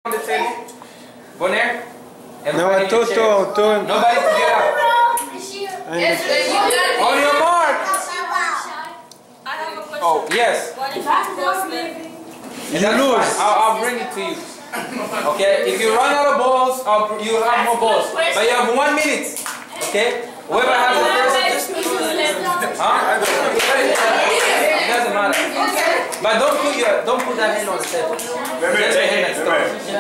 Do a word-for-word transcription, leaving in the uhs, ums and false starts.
on the table. Bonaire. No, a Toto, auto. Nobody to get up. On your mark. I have a question. Oh, yes. What if I was leaving? You lose. I'll, I'll bring it to you. Okay? If you run out of balls, I'll, you have more balls. But you have one minute. Okay? Whoever has the first. Huh? It doesn't matter. But don't put your don't put that hand on the table. That's the hand that's